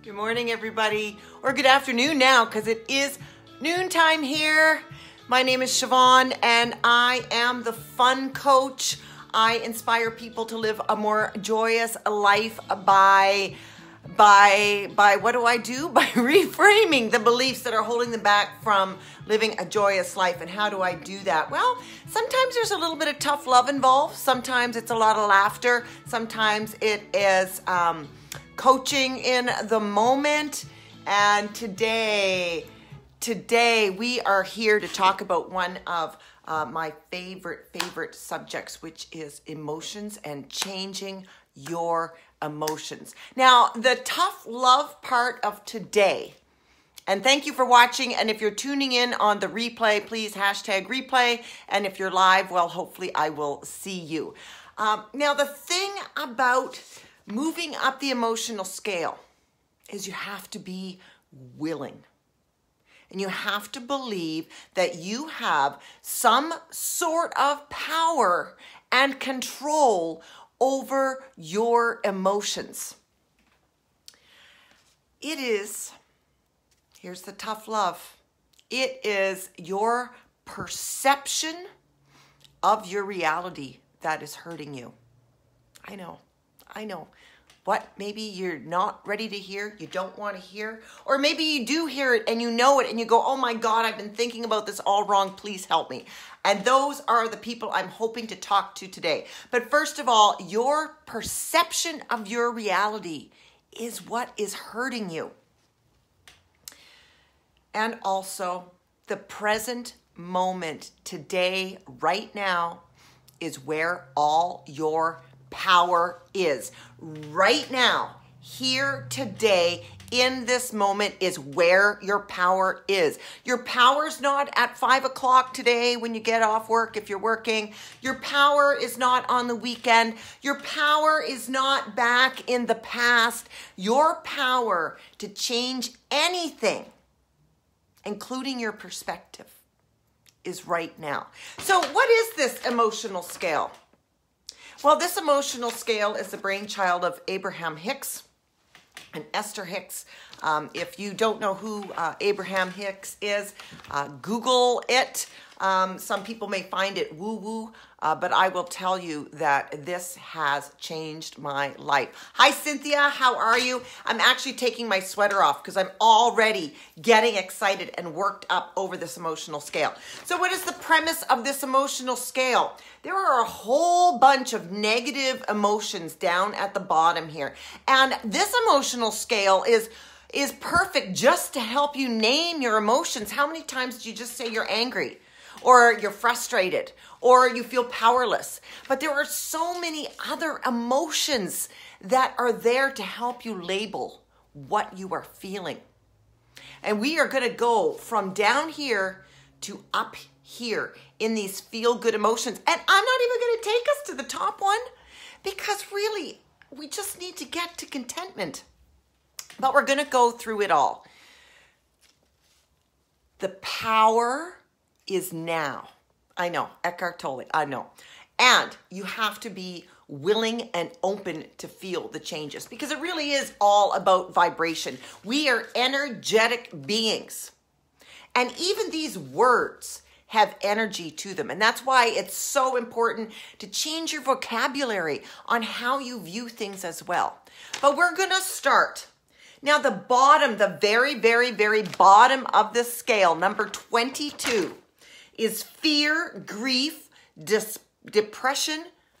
Good morning, everybody, or good afternoon now, because it is noontime here. My name is Siobhan, and I am the fun coach. I inspire people to live a more joyous life by what do I do? By reframing the beliefs that are holding them back from living a joyous life. And how do I do that? Well, sometimes there's a little bit of tough love involved. Sometimes it's a lot of laughter. Sometimes it is coaching in the moment. And today we are here to talk about one of my favorite subjects, which is emotions and changing your emotions. Now, the tough love part of today, and thank you for watching, and if you're tuning in on the replay, please hashtag replay, and if you're live, well, hopefully I will see you. Now, the thing about moving up the emotional scale is you have to be willing. And you have to believe that you have some sort of power and control over your emotions. Here's the tough love. It is your perception of your reality that is hurting you. I know. What maybe you're not ready to hear, you don't want to hear, or maybe you do hear it and you know it and you go, oh my God, I've been thinking about this all wrong, please help me. And those are the people I'm hoping to talk to today. But first of all, your perception of your reality is what is hurting you. And also, the present moment, today, right now, is where all your power is. Right now, here, today, in this moment is where your power is. Your power's not at 5 o'clock today when you get off work if you're working. Your power is not on the weekend. Your power is not back in the past. Your power to change anything, including your perspective, is right now. So what is this emotional scale? Well, this emotional scale is the brainchild of Abraham Hicks and Esther Hicks. If you don't know who Abraham Hicks is, Google it. Some people may find it woo-woo, but I will tell you that this has changed my life. Hi, Cynthia. How are you? I'm actually taking my sweater off because I'm already getting excited and worked up over this emotional scale. So what is the premise of this emotional scale? There are a whole bunch of negative emotions down at the bottom here. And this emotional scale is perfect just to help you name your emotions. How many times do you just say you're angry? Or you're frustrated, or you feel powerless. But there are so many other emotions that are there to help you label what you are feeling. And we are going to go from down here to up here in these feel-good emotions. And I'm not even going to take us to the top one, because really, we just need to get to contentment. But we're going to go through it all. The power is now. I know, Eckhart Tolle, I know. And you have to be willing and open to feel the changes, because it really is all about vibration. We are energetic beings. And even these words have energy to them. And that's why it's so important to change your vocabulary on how you view things as well. But we're going to start. Now, the bottom, the very, very, very bottom of the scale, number 22, is fear, grief, depression,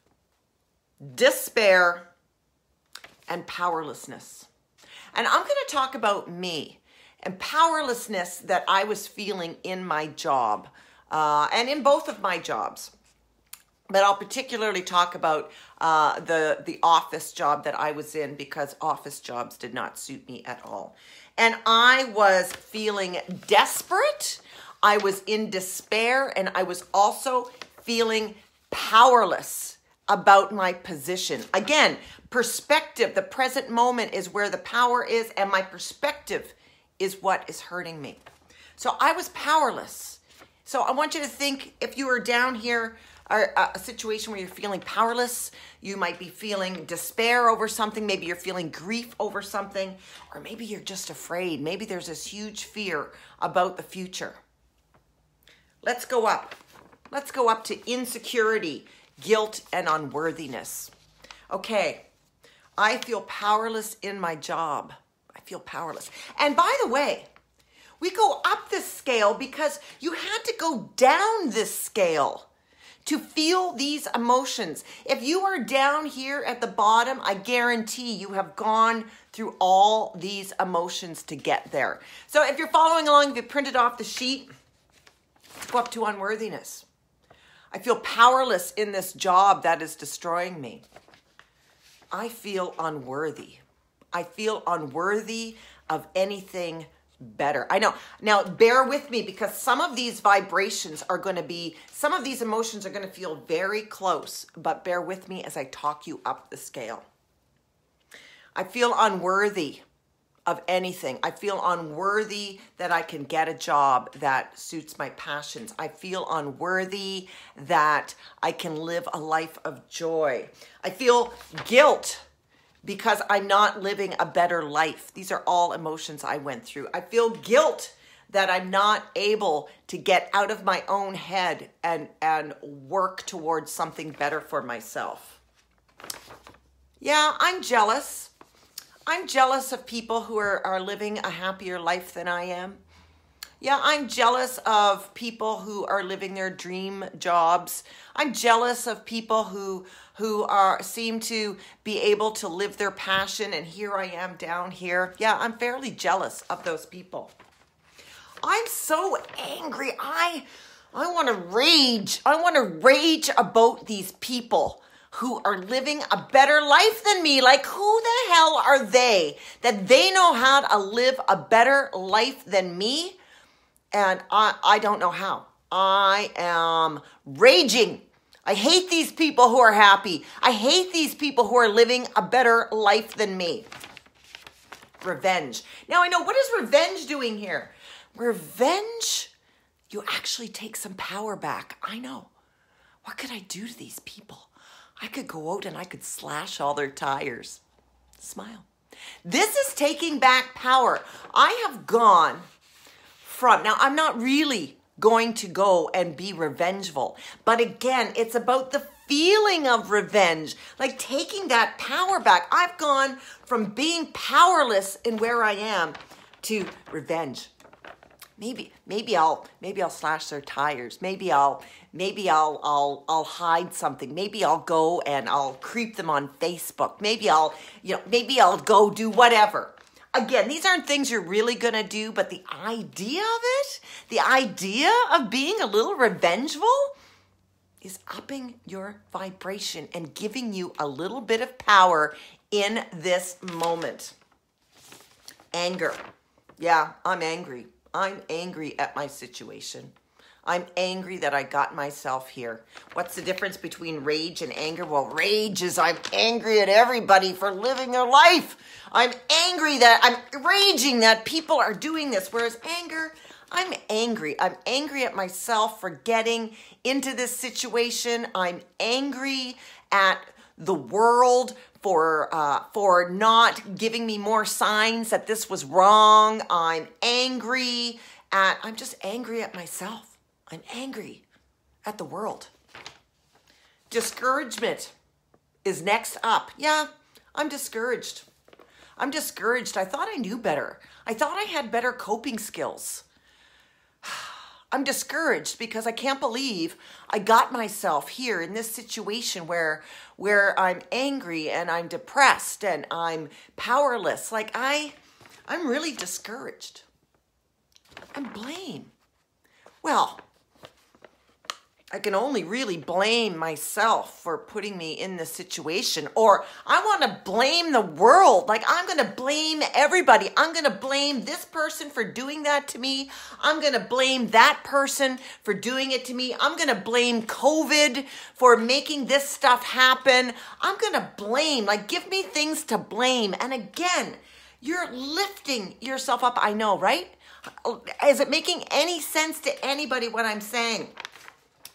despair, and powerlessness. And I'm going to talk about me and powerlessness that I was feeling in my job and in both of my jobs. But I'll particularly talk about the office job that I was in, because office jobs did not suit me at all. And I was feeling desperate. I was in despair, and I was also feeling powerless about my position. Again, perspective, the present moment is where the power is, and my perspective is what is hurting me. So I was powerless. So I want you to think, if you were down here a situation where you're feeling powerless. You might be feeling despair over something. Maybe you're feeling grief over something, or maybe you're just afraid. Maybe there's this huge fear about the future. Let's go up. Let's go up to insecurity, guilt, and unworthiness. Okay, I feel powerless in my job. I feel powerless. And by the way, we go up this scale because you had to go down this scale to feel these emotions. If you are down here at the bottom, I guarantee you have gone through all these emotions to get there. So if you're following along, if you printed off the sheet, let's go up to unworthiness. I feel powerless in this job that is destroying me. I feel unworthy. I feel unworthy of anything better. I know. Now, bear with me because some of these vibrations are going to be, some of these emotions are going to feel very close, but bear with me as I talk you up the scale. I feel unworthy of anything. I feel unworthy that I can get a job that suits my passions. I feel unworthy that I can live a life of joy. I feel guilt because I'm not living a better life. These are all emotions I went through. I feel guilt that I'm not able to get out of my own head and work towards something better for myself. Yeah, I'm jealous. I'm jealous of people who are living a happier life than I am. Yeah, I'm jealous of people who are living their dream jobs. I'm jealous of people who seem to be able to live their passion, and here I am down here. Yeah, I'm fairly jealous of those people. I'm so angry. I want to rage. I want to rage about these people who are living a better life than me. Like, who the hell are they that they know how to live a better life than me? And I don't know how. I am raging. I hate these people who are happy. I hate these people who are living a better life than me. Revenge. Now I know, what is revenge doing here? Revenge, you actually take some power back. I know. What could I do to these people? I could go out and I could slash all their tires. Smile. This is taking back power. I have gone from, now I'm not really going to go and be revengeful, but again, it's about the feeling of revenge, like taking that power back. I've gone from being powerless in where I am to revenge. Maybe I'll slash their tires. Maybe I'll hide something. Maybe I'll go and I'll creep them on Facebook. Maybe I'll go do whatever. Again, these aren't things you're really going to do, but the idea of it, the idea of being a little revengeful is upping your vibration and giving you a little bit of power in this moment. Anger. Yeah, I'm angry. I'm angry at my situation. I'm angry that I got myself here. What's the difference between rage and anger? Well, rage is I'm angry at everybody for living their life. I'm angry that I'm raging that people are doing this. Whereas anger, I'm angry. I'm angry at myself for getting into this situation. I'm angry at the world for not giving me more signs that this was wrong. I'm just angry at myself. I'm angry at the world. Discouragement is next up. Yeah, I'm discouraged. I'm discouraged. I thought I knew better. I thought I had better coping skills. I'm discouraged because I can't believe I got myself here in this situation where I'm angry and I'm depressed and I'm powerless. Like I'm really discouraged. And blame. Well, I can only really blame myself for putting me in this situation, or I want to blame the world. Like I'm going to blame everybody. I'm going to blame this person for doing that to me. I'm going to blame that person for doing it to me. I'm going to blame COVID for making this stuff happen. I'm going to blame, like give me things to blame. And again, you're lifting yourself up. I know, right? Is it making any sense to anybody what I'm saying?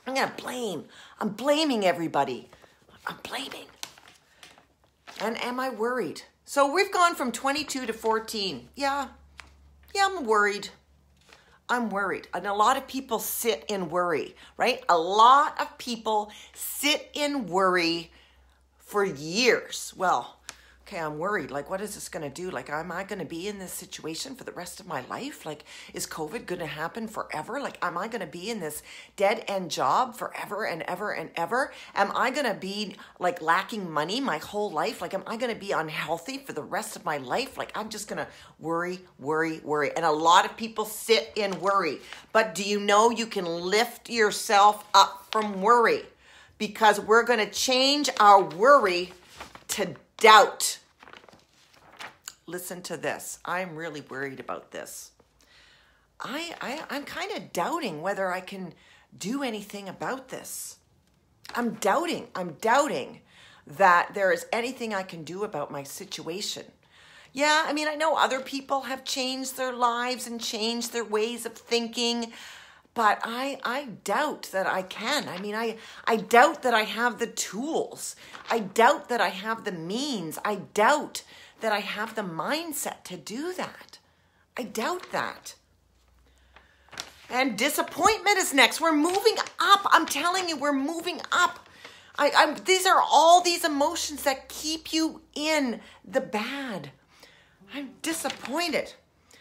I'm going to blame. I'm blaming everybody. I'm blaming. And am I worried? So we've gone from 22 to 14. Yeah, I'm worried. I'm worried. And a lot of people sit in worry, right? A lot of people sit in worry for years. Well, okay, I'm worried. Like, what is this going to do? Like, am I going to be in this situation for the rest of my life? Like, is COVID going to happen forever? Like, am I going to be in this dead end job forever and ever and ever? Am I going to be like lacking money my whole life? Like, am I going to be unhealthy for the rest of my life? Like, I'm just going to worry. And a lot of people sit in worry. But do you know you can lift yourself up from worry? Because we're going to change our worry to doubt. Listen to this. I'm really worried about this. I'm kind of doubting whether I can do anything about this. I'm doubting that there is anything I can do about my situation. Yeah, I mean, I know other people have changed their lives and changed their ways of thinking, but I doubt that I can. I mean, I doubt that I have the tools. I doubt that I have the means. I doubt that I have the mindset to do that. I doubt that. And disappointment is next. We're moving up. I'm telling you, we're moving up. These are all these emotions that keep you in the bad. I'm disappointed.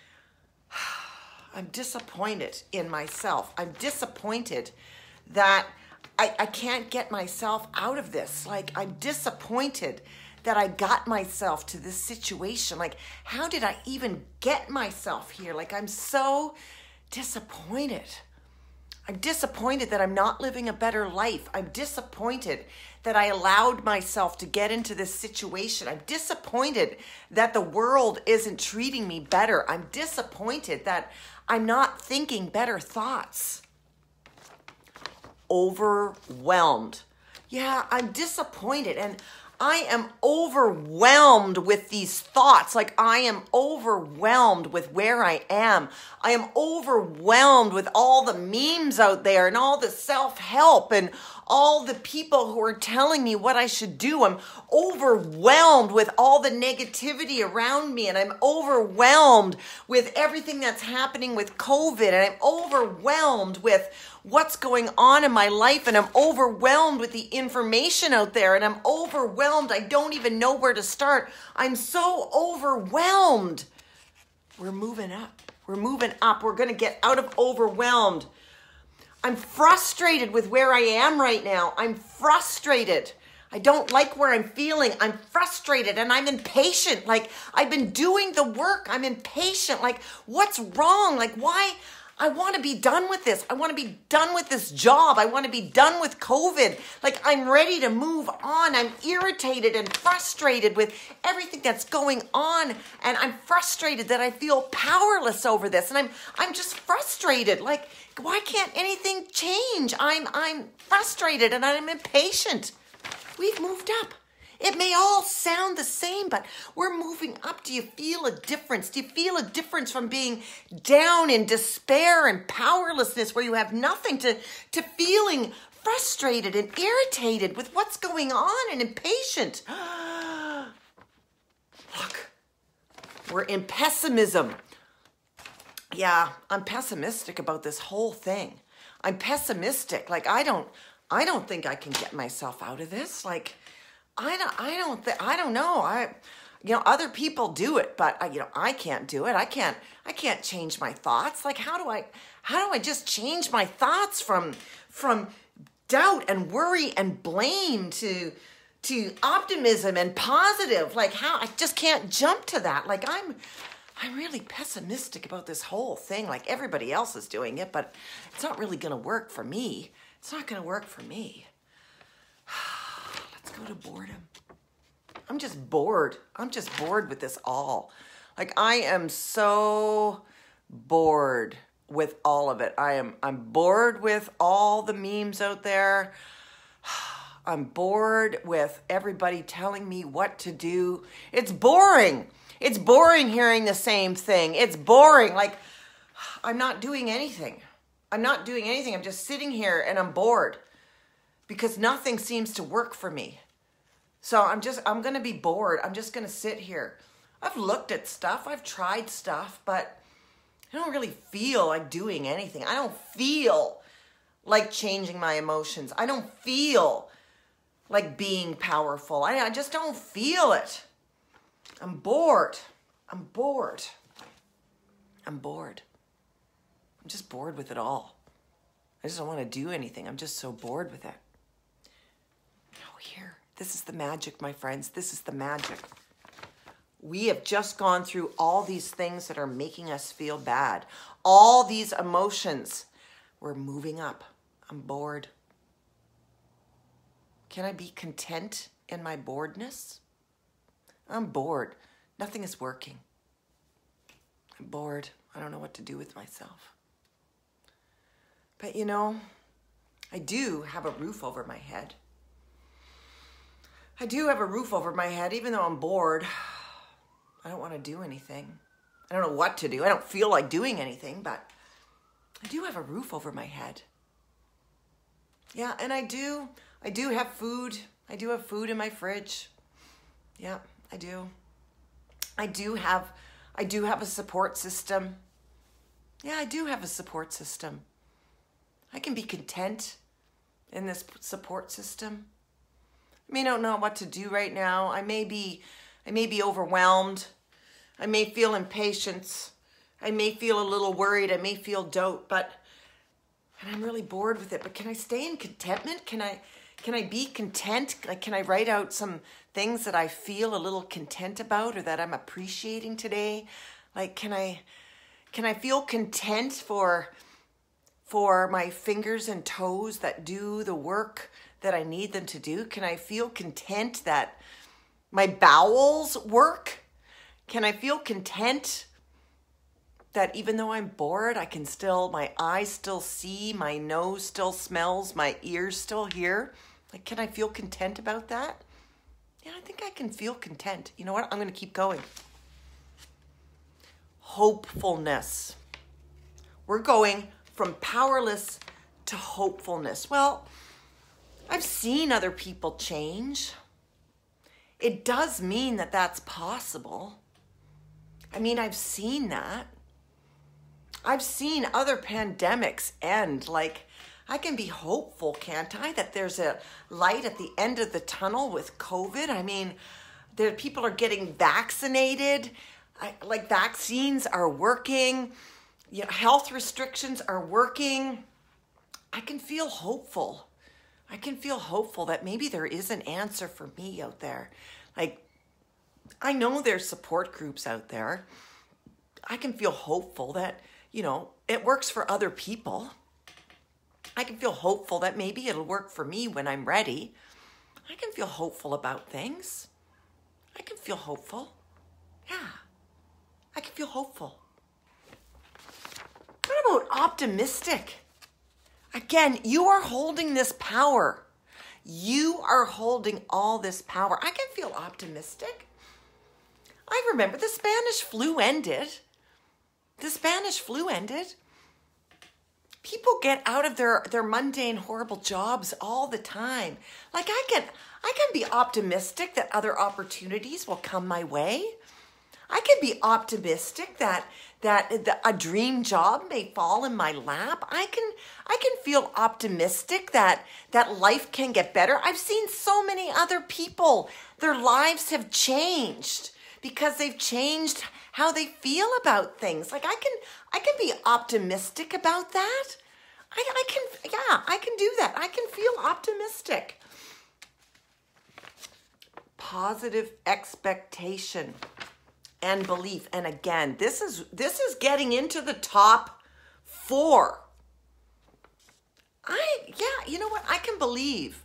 I'm disappointed in myself. I'm disappointed that I can't get myself out of this. Like, I'm disappointed that I got myself to this situation. Like, how did I even get myself here? Like, I'm so disappointed. I'm disappointed that I'm not living a better life. I'm disappointed that I allowed myself to get into this situation. I'm disappointed that the world isn't treating me better. I'm disappointed that I'm not thinking better thoughts. Overwhelmed. Yeah, I'm disappointed, and I am overwhelmed with these thoughts. Like, I am overwhelmed with where I am. I am overwhelmed with all the memes out there and all the self-help and all the people who are telling me what I should do. I'm overwhelmed with all the negativity around me, and I'm overwhelmed with everything that's happening with COVID, and I'm overwhelmed with what's going on in my life, and I'm overwhelmed with the information out there, and I'm overwhelmed. I don't even know where to start. I'm so overwhelmed. We're moving up. We're moving up. We're going to get out of overwhelmed. I'm frustrated with where I am right now. I'm frustrated. I don't like where I'm feeling. I'm frustrated and I'm impatient. Like, I've been doing the work. I'm impatient. Like, what's wrong? Like, why? I want to be done with this. I want to be done with this job. I want to be done with COVID. Like, I'm ready to move on. I'm irritated and frustrated with everything that's going on. And I'm frustrated that I feel powerless over this. And I'm just frustrated. Like, why can't anything change? I'm frustrated and I'm impatient. We've moved up. It may all sound the same, but we're moving up. Do you feel a difference? Do you feel a difference from being down in despair and powerlessness where you have nothing to feeling frustrated and irritated with what's going on and impatient? Look, we're in pessimism. Yeah, I'm pessimistic about this whole thing. I'm pessimistic. Like, I don't think I can get myself out of this. Like, I don't know. Other people do it, but I can't do it. I can't change my thoughts. Like, how do I just change my thoughts from doubt and worry and blame to optimism and positive? Like, how? I just can't jump to that. Like, I'm really pessimistic about this whole thing. Like, everybody else is doing it, but it's not really going to work for me. It's not going to work for me. Let's go to boredom. I'm just bored. I'm just bored with this all. Like, I am so bored with all of it. I'm bored with all the memes out there. I'm bored with everybody telling me what to do. It's boring. It's boring hearing the same thing. It's boring. Like, I'm not doing anything. I'm not doing anything. I'm just sitting here and I'm bored because nothing seems to work for me. So I'm going to be bored. I'm just going to sit here. I've looked at stuff. I've tried stuff, but I don't really feel like doing anything. I don't feel like changing my emotions. I don't feel like being powerful. I just don't feel it. I'm bored. I'm bored. I'm bored. I'm just bored with it all. I just don't want to do anything. I'm just so bored with it. Oh, here. This is the magic, my friends. This is the magic. We have just gone through all these things that are making us feel bad. All these emotions. We're moving up. I'm bored. Can I be content in my boredness? I'm bored. Nothing is working. I'm bored. I don't know what to do with myself. But you know, I do have a roof over my head. I do have a roof over my head, even though I'm bored. I don't want to do anything. I don't know what to do. I don't feel like doing anything, but I do have a roof over my head. Yeah, and I do have food. I do have food in my fridge. Yeah, I do. I do have a support system. Yeah, I do have a support system. I can be content in this support system. I may not know what to do right now. I may be overwhelmed. I may feel impatience. I may feel a little worried. I may feel doubt, and I'm really bored with it. But can I stay in contentment? Can I be content? Like, can I write out some things that I feel a little content about or that I'm appreciating today? Like, can I feel content for my fingers and toes that do the work that I need them to do? Can I feel content that my bowels work? Can I feel content that even though I'm bored, my eyes still see, my nose still smells, my ears still hear? Like, can I feel content about that? Yeah, I think I can feel content. You know what? I'm going to keep going. Hopefulness. We're going from powerless to hopefulness. Well, I've seen other people change. It does mean that that's possible. I mean, I've seen that. I've seen other pandemics end. Like, I can be hopeful, can't I? That there's a light at the end of the tunnel with COVID. I mean, people are getting vaccinated. Vaccines are working. You know, health restrictions are working. I can feel hopeful. I can feel hopeful that maybe there is an answer for me out there. Like, I know there's support groups out there. I can feel hopeful that, you know, it works for other people. I can feel hopeful that maybe it'll work for me when I'm ready. I can feel hopeful about things. I can feel hopeful. Yeah, I can feel hopeful. What about optimistic? Again, you are holding this power. You are holding all this power. I can feel optimistic. I remember the Spanish flu ended. The Spanish flu ended. People get out of their mundane, horrible jobs all the time. Like, I can be optimistic that other opportunities will come my way. I can be optimistic that a dream job may fall in my lap. I can feel optimistic that life can get better. I've seen so many other people, their lives have changed because they've changed how they feel about things. Like, I can be optimistic about that. I can do that. I can feel optimistic. Positive expectation and belief. And again, this is getting into the top 4. You know what? I can believe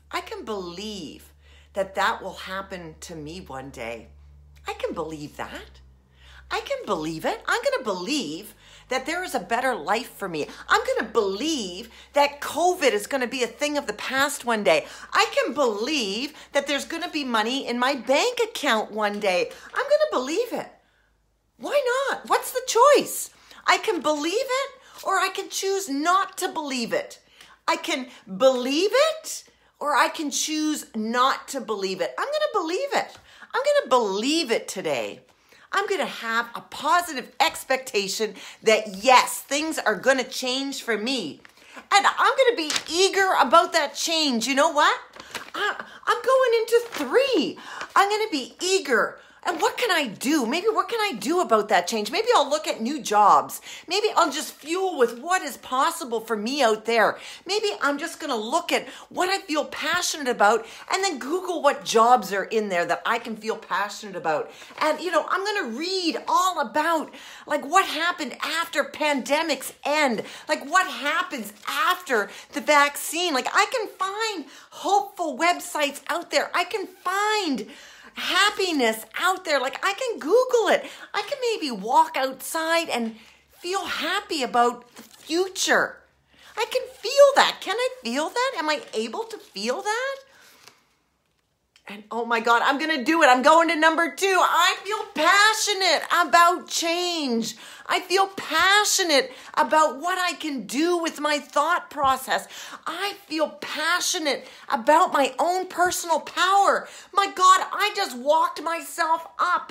that will happen to me one day. I can believe that. I can believe it. I'm going to believe that there is a better life for me. I'm going to believe that COVID is going to be a thing of the past one day. I can believe that there's going to be money in my bank account one day. I'm going to believe it. Why not? What's the choice? I can believe it or I can choose not to believe it. I can believe it, or I can choose not to believe it. I'm going to believe it. I'm going to believe it today. I'm going to have a positive expectation that yes, things are going to change for me. And I'm going to be eager about that change. You know what? I'm going into 3. I'm going to be eager. And what can I do? Maybe what can I do about that change? Maybe I'll look at new jobs. Maybe I'll just fuel with what is possible for me out there. Maybe I'm just going to look at what I feel passionate about and then Google what jobs are in there that I can feel passionate about. And, I'm going to read all about like what happened after pandemics end, like what happens after the vaccine. Like I can find hopeful websites out there. I can find happiness out there. Like I can Google it. I can maybe walk outside and feel happy about the future. I can feel that. Can I feel that? Am I able to feel that? And oh my God, I'm going to do it. I'm going to number 2. I feel passionate about change. I feel passionate about what I can do with my thought process. I feel passionate about my own personal power. My God, I just walked myself up.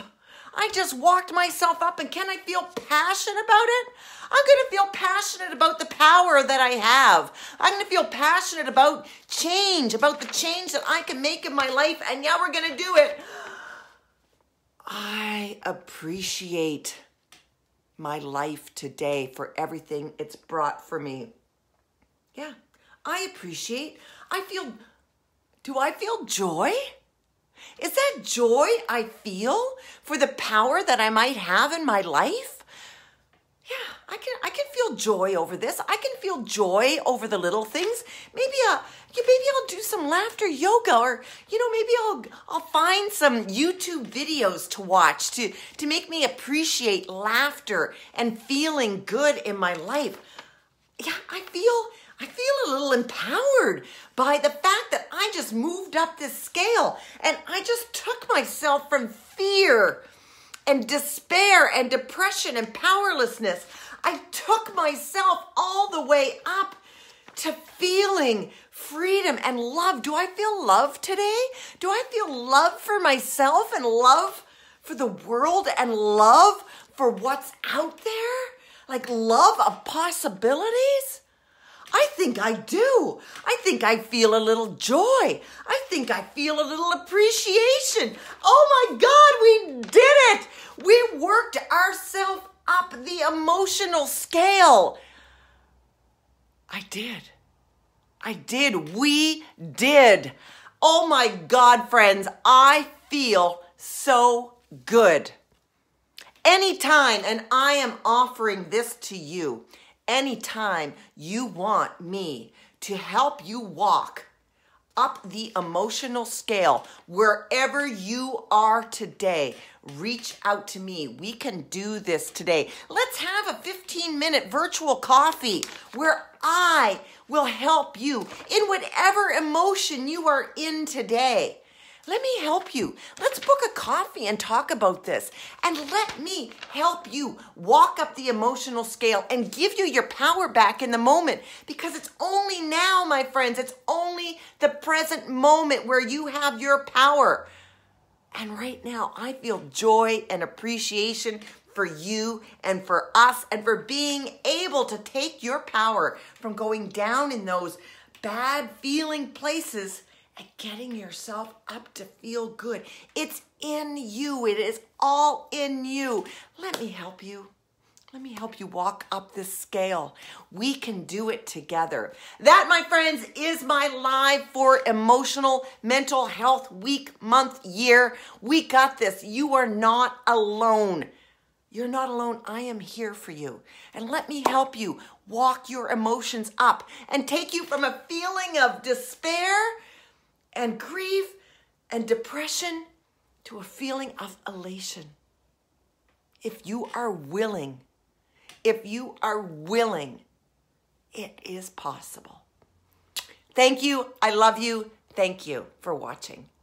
And can I feel passionate about it? I'm going to feel passionate about the power that I have. I'm going to feel passionate about change, about the change that I can make in my life. And yeah, we're going to do it. I appreciate my life today for everything it's brought for me. Yeah, do I feel joy? Is that joy I feel for the power that I might have in my life? Yeah, I can feel joy over this. I can feel joy over the little things. Maybe I'll do some laughter yoga, or maybe I'll find some YouTube videos to watch to make me appreciate laughter and feeling good in my life. Yeah, I feel a little empowered by the fact that I just moved up this scale and I just took myself from fear and despair and depression and powerlessness. I took myself all the way up to feeling freedom and love. Do I feel love today? Do I feel love for myself and love for the world and love for what's out there? Like love of possibilities? I think I do. I think I feel a little joy. I think I feel a little appreciation. Oh my God, we did it. We worked ourselves up the emotional scale. I did. We did. Oh my God, friends, I feel so good. Anytime, and I am offering this to you, anytime you want me to help you walk up the emotional scale, wherever you are today, reach out to me. We can do this today. Let's have a 15-minute virtual coffee where I will help you in whatever emotion you are in today. Let me help you. Let's book a coffee and talk about this. And let me help you walk up the emotional scale and give you your power back in the moment. Because it's only now, my friends, it's only the present moment where you have your power. And right now, I feel joy and appreciation for you and for us and for being able to take your power from going down in those bad feeling places and getting yourself up to feel good. It's in you. It is all in you. Let me help you. Let me help you walk up this scale. We can do it together. That, my friends, is my live for Emotional Mental Health Week, month, year. We got this. You are not alone. You're not alone. I am here for you. And let me help you walk your emotions up and take you from a feeling of despair and grief and depression to a feeling of elation. If you are willing, it is possible. Thank you. I love you. Thank you for watching.